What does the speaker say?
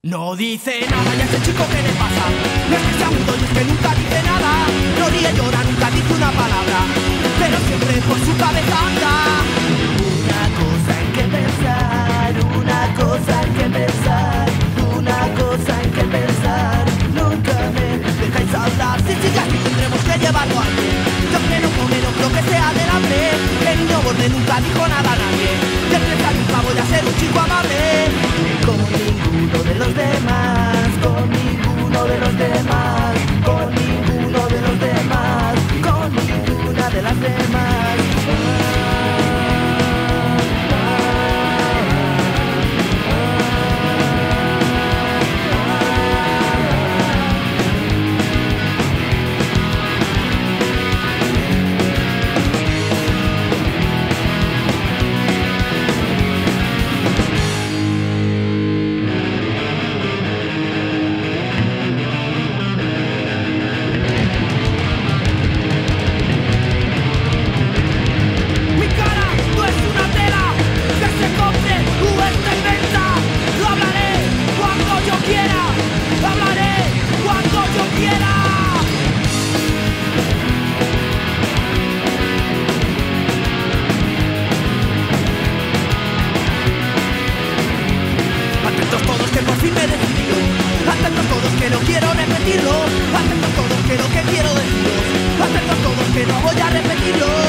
No dice nada, ya ese chico que le pasa. No es que sea mudo y es que nunca dice nada. No ríe, llora, nunca dice una palabra, pero siempre por su cabeza anda. Una cosa en que pensar, una cosa en que pensar, una cosa en que pensar. Nunca me dejáis hablar. Si sigue así tendremos que llevarlo a alguien. Yo que no come, no creo que sea del hambre. El niño borde nunca dijo nada a nadie. De 30 nunca voy a ser un chico amable. Con ninguno de los demás, con ninguno de los demás, con ninguno de los demás, con ninguna de las demás. Atentos todos que no quiero repetirlo. Atentos todos que lo que quiero deciros. Atentos todos que no voy a repetirlo.